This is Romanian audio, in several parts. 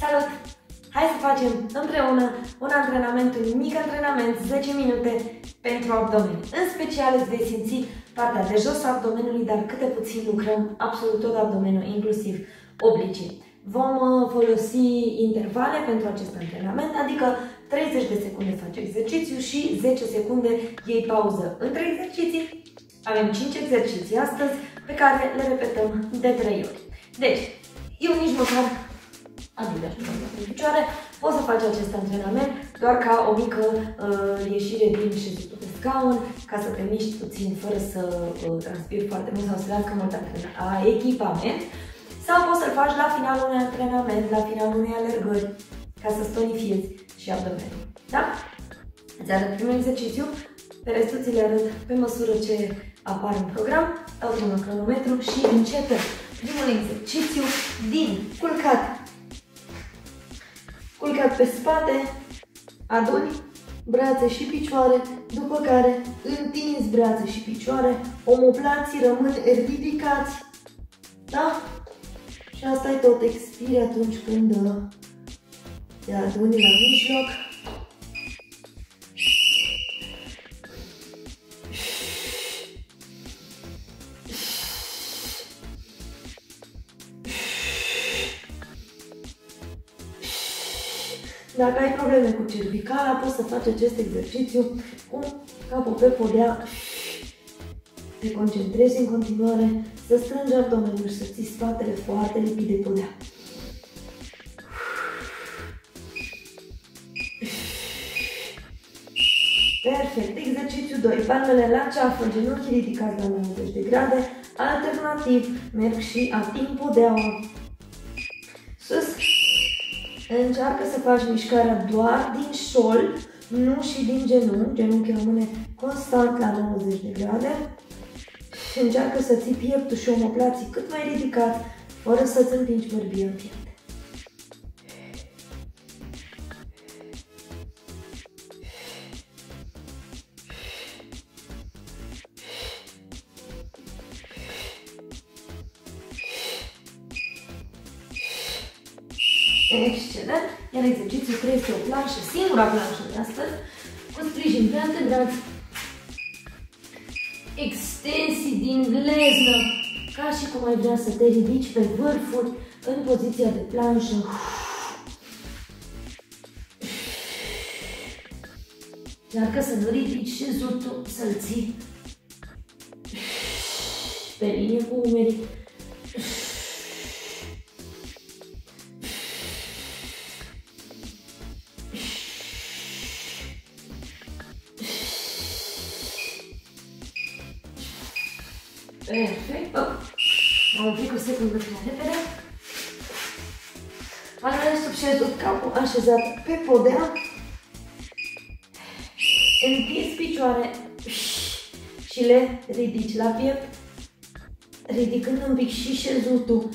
Salut! Hai să facem împreună un antrenament, un mic antrenament, 10 minute pentru abdomen. În special îți vei simți partea de jos a abdomenului, dar câte puțin lucrăm absolut tot abdomenul, inclusiv oblicii. Vom folosi intervale pentru acest antrenament, adică 30 de secunde faci exercițiu și 10 secunde iei pauză între exerciții. Avem 5 exerciții astăzi pe care le repetăm de 3 ori. Deci, eu nici măcar adică în picioare, poți să faci acest antrenament doar ca o mică ieșire din șezutul pe scaun, ca să te miști puțin fără să transpiri foarte mult sau să trească mult echipament. Sau poți să-l faci la finalul unui antrenament, la finalul unei alergări, ca să tonifiezi și abdomenul. Da? Îți arăt primul exercițiu, pe restul ți le arăt pe măsură ce apar în program, dau un cronometru și începem. Primul exercițiu din culcat. Culcat pe spate, aduni brațe și picioare, după care întinzi brațe și picioare, omoplații rămân ridicați, da? Și asta e tot, expiri atunci când te aduni la mijloc. Dacă ai probleme cu cervicala, poți să faci acest exercițiu cu capul pe podea. Te concentrezi în continuare să strângi abdomenul și să ții spatele foarte lipit de podea. Perfect. Exercițiu 2. Palmele la ceafă, genunchii ridicați la 90 de grade. Alternativ, merg și ating podeaua. Sus. Încearcă să faci mișcarea doar din șol, nu și din genunchi. Genunchiul rămâne constant la 90 de grade. Și încearcă să ții pieptul și omoplații cât mai ridicați, fără să-ți împingi bărbia în piept. Excelent! Iar exercițiul 3 este o planșă, singura planșă de astăzi, cu sprijin pe antebraț, extensii din gleznă, ca și cum ai vrea să te ridici pe vârfuri în poziția de planșă. Încearcă să nu ridici șezutul, să-l ții pe linie cu umerii. Perfect. Am un pic o secundă prea repede. Palmele sub șezut, capul așezat pe podea. Întinzi picioare și le ridici la piept, ridicând un pic și șezutul.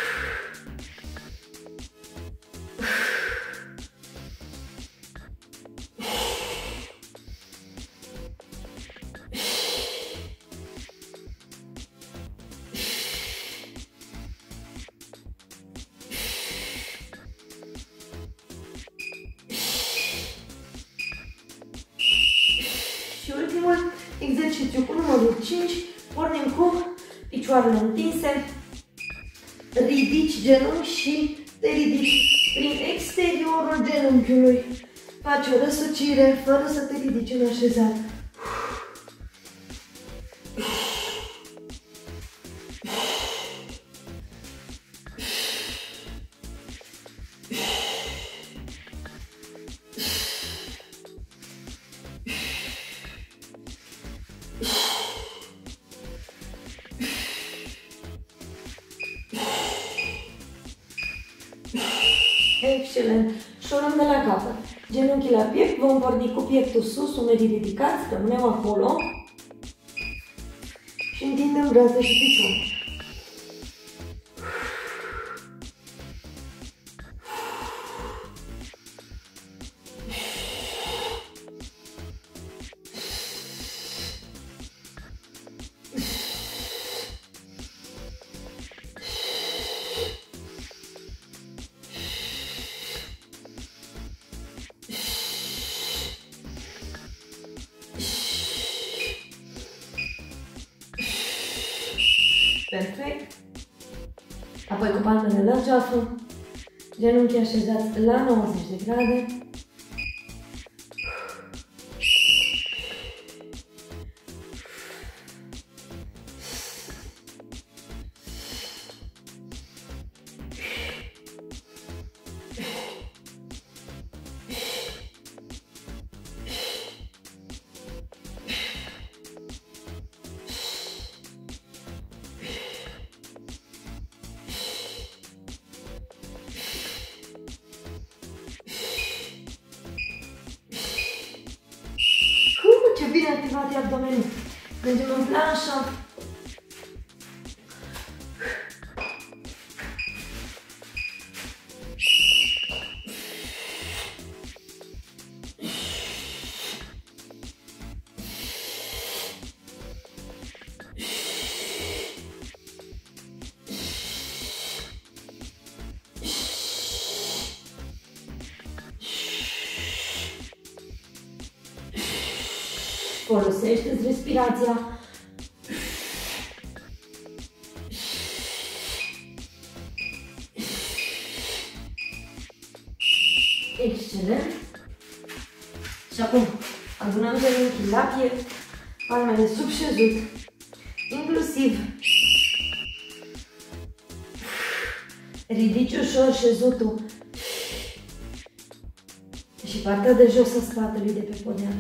Și ultimul exercițiu cu numărul 5, pornim cu picioarele întinse, ridici genunchi și te ridici prin exteriorul genunchiului. Faci o răsucire fără să te ridici în așezat. Excelent! Și o luăm de la capăt. Genunchii la piept, vom porni cu pieptul sus, umerii ridicați, rămânem acolo și întindem brațe și picioare. Perfect. Apoi cu palmele la geafă, genunchii așezați la 90 de grade. Ce bine activat e abdomenul. Mergem în planșă. Folosește-ți respirația. Excelent. Și acum adunăm genunchii la piept, palmele sub șezut, inclusiv ridici ușor șezutul și partea de jos a spatelui de pe podea.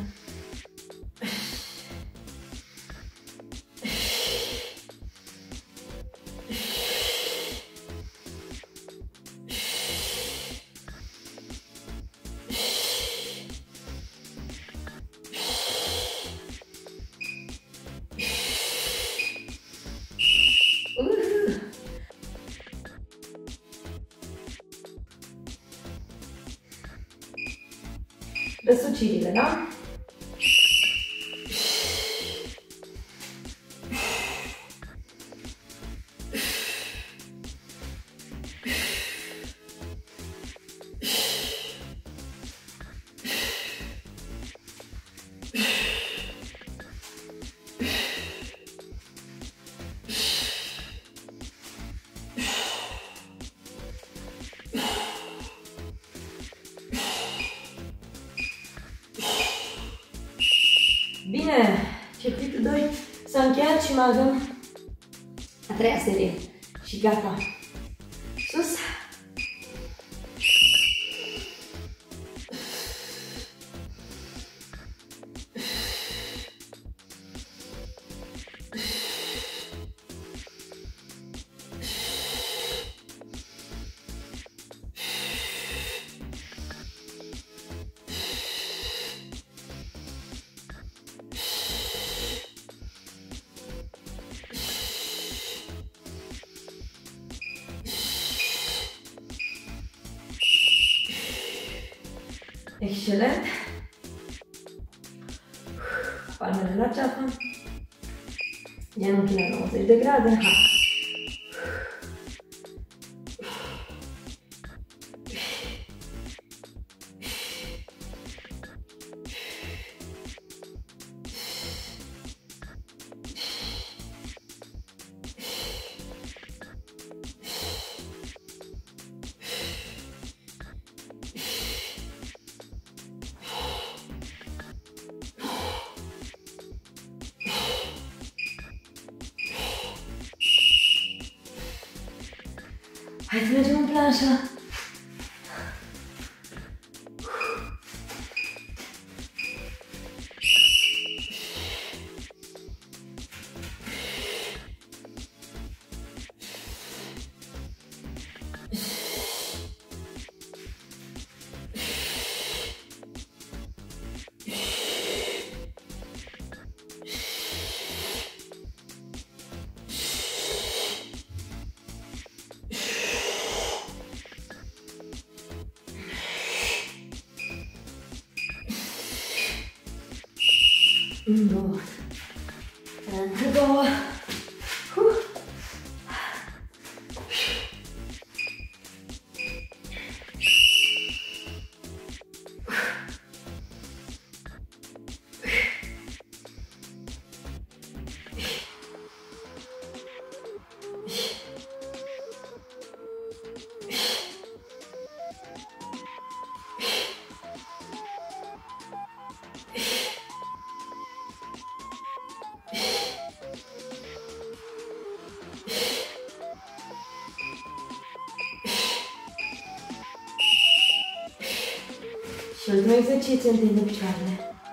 Răsucirile, da? Bine, circuitul 2 s-a încheiat și mai avem a treia serie și gata. Sus. Excelent. Palmele la ceafă. Genunchii la 90 de grade. Ha. Hai să mergem în planșă. Bun. Încă două. Și ultimul exercițiu, întinde picioarele.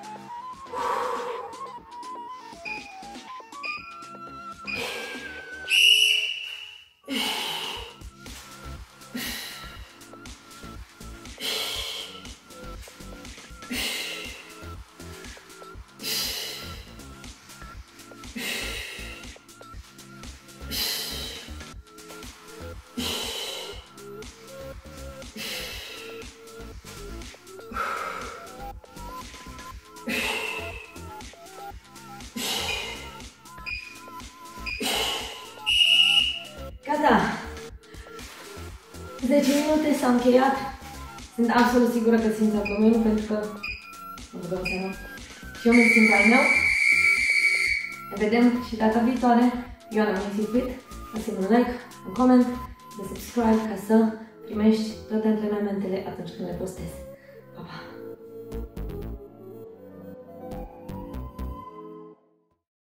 Gata! 10 minute s-a încheiat. Sunt absolut sigură că simți abdomenul pentru că vă dau seama. Și eu mă simt al meu. Ne vedem și data viitoare. Ioana Maxi Fit. Lasă-mi un like, un coment, de subscribe ca să primești toate antrenamentele atunci când le postez.